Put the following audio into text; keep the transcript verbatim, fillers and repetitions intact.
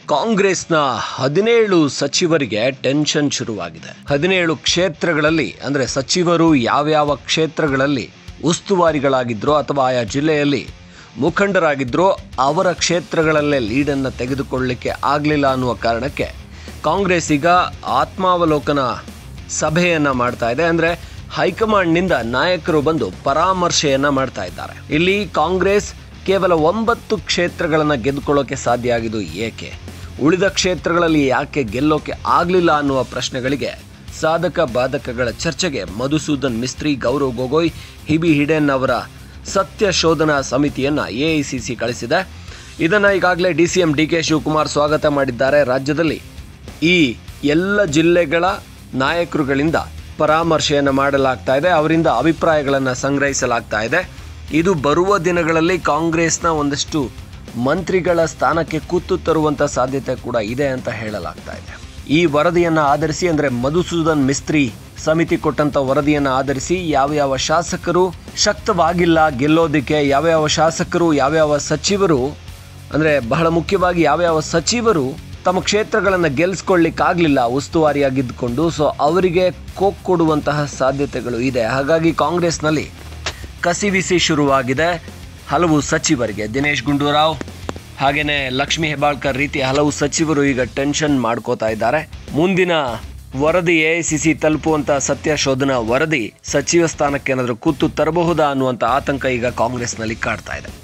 ಕಾಂಗ್ರೆಸ್ನ ಹದಿನೇಳು ಸಚಿವರಿಗೆ ಟೆನ್ಷನ್ ಶುರುವಾಗಿದೆ. ಹದಿನೇಳು ಕ್ಷೇತ್ರಗಳಲ್ಲಿ ಅಂದರೆ ಸಚಿವರು ಯಾವ್ಯಾವ ಕ್ಷೇತ್ರಗಳಲ್ಲಿ ಉಸ್ತುವಾರಿಗಳಾಗಿದ್ರೋ ಅಥವಾ ಆಯಾ ಜಿಲ್ಲೆಯಲ್ಲಿ ಮುಖಂಡರಾಗಿದ್ರೋ ಅವರ ಕ್ಷೇತ್ರಗಳಲ್ಲೇ ಲೀಡನ್ನು ತೆಗೆದುಕೊಳ್ಳಲಿಕ್ಕೆ ಆಗಲಿಲ್ಲ ಅನ್ನುವ ಕಾರಣಕ್ಕೆ ಕಾಂಗ್ರೆಸ್ ಈಗ ಆತ್ಮಾವಲೋಕನ ಸಭೆಯನ್ನು ಮಾಡ್ತಾ ಇದೆ. ಅಂದರೆ ಹೈಕಮಾಂಡ್ನಿಂದ ನಾಯಕರು ಬಂದು ಪರಾಮರ್ಶೆಯನ್ನು ಮಾಡ್ತಾ ಇದ್ದಾರೆ. ಇಲ್ಲಿ ಕಾಂಗ್ರೆಸ್ ಕೇವಲ ಒಂಬತ್ತು ಕ್ಷೇತ್ರಗಳನ್ನು ಗೆದ್ದುಕೊಳ್ಳೋಕೆ ಸಾಧ್ಯ ಆಗಿದ್ದು ಏಕೆ, ಉಳಿದ ಕ್ಷೇತ್ರಗಳಲ್ಲಿ ಯಾಕೆ ಗೆಲ್ಲೋಕೆ ಆಗಲಿಲ್ಲ ಅನ್ನುವ ಪ್ರಶ್ನೆಗಳಿಗೆ ಸಾಧಕ ಬಾಧಕಗಳ ಚರ್ಚೆಗೆ ಮಧುಸೂದನ್ ಮಿಸ್ತ್ರಿ, ಗೌರವ್ ಗೊಗೋಯ್, ಹಿಬಿ ಹಿಡೇನ್ ಅವರ ಸತ್ಯ ಶೋಧನಾ ಸಮಿತಿಯನ್ನು ಎ ಐ ಸಿ ಸಿ ಕಳಿಸಿದೆ. ಇದನ್ನು ಈಗಾಗಲೇ D C M D K Shivakumar ಸ್ವಾಗತ ಮಾಡಿದ್ದಾರೆ. ರಾಜ್ಯದಲ್ಲಿ ಈ ಎಲ್ಲ ಜಿಲ್ಲೆಗಳ ನಾಯಕರುಗಳಿಂದ ಪರಾಮರ್ಶೆಯನ್ನು ಮಾಡಲಾಗ್ತಾ ಇದೆ, ಅವರಿಂದ ಅಭಿಪ್ರಾಯಗಳನ್ನು ಸಂಗ್ರಹಿಸಲಾಗ್ತಾ ಇದೆ. ಇದು ಬರುವ ದಿನಗಳಲ್ಲಿ ಕಾಂಗ್ರೆಸ್ನ ಒಂದಷ್ಟು ಮಂತ್ರಿಗಳ ಸ್ಥಾನಕ್ಕೆ ಕುತ್ತು ತರುವಂಥ ಸಾಧ್ಯತೆ ಕೂಡ ಇದೆ ಅಂತ ಹೇಳಲಾಗ್ತಾ ಇದೆ. ಈ ವರದಿಯನ್ನು ಆಧರಿಸಿ ಅಂದರೆ ಮಧುಸೂದನ್ ಮಿಸ್ತ್ರಿ ಸಮಿತಿ ಕೊಟ್ಟಂಥ ವರದಿಯನ್ನು ಆಧರಿಸಿ ಯಾವ್ಯಾವ ಶಾಸಕರು ಶಕ್ತವಾಗಿಲ್ಲ ಗೆಲ್ಲೋದಕ್ಕೆ, ಯಾವ್ಯಾವ ಶಾಸಕರು ಯಾವ್ಯಾವ ಸಚಿವರು ಅಂದರೆ ಬಹಳ ಮುಖ್ಯವಾಗಿ ಯಾವ್ಯಾವ ಸಚಿವರು ತಮ್ಮ ಕ್ಷೇತ್ರಗಳನ್ನು ಗೆಲ್ಲಿಸ್ಕೊಳ್ಳಿಕ್ಕಾಗಲಿಲ್ಲ ಉಸ್ತುವಾರಿಯಾಗಿದ್ದುಕೊಂಡು, ಸೊ ಅವರಿಗೆ ಕೋಕ್ ಕೊಡುವಂತಹ ಸಾಧ್ಯತೆಗಳು ಇದೆ. ಹಾಗಾಗಿ ಕಾಂಗ್ರೆಸ್ನಲ್ಲಿ ಕಸಿವಿಸಿ ಶುರುವಾಗಿದೆ. ಹಲವು ಸಚಿವರಿಗೆ ದಿನೇಶ್ ಗುಂಡೂರಾವ್ ಹಾಗೆಯೇ ಲಕ್ಷ್ಮೀ ಹೆಬ್ಬಾಳ್ಕರ್ ರೀತಿ ಹಲವು ಸಚಿವರು ಈಗ ಟೆನ್ಷನ್ ಮಾಡ್ಕೋತಾ ಇದ್ದಾರೆ. ಮುಂದಿನ ವರದಿ ಎ ಐ ಸಿ ಸಿ ತಲುಪುವಂಥ ಸತ್ಯ ಶೋಧನಾ ವರದಿ ಸಚಿವ ಸ್ಥಾನಕ್ಕೆ ಏನಾದರೂ ಕುತ್ತು ತರಬಹುದಾ ಅನ್ನುವಂಥ ಆತಂಕ ಈಗ ಕಾಂಗ್ರೆಸ್ನಲ್ಲಿ ಕಾಡ್ತಾ ಇದೆ.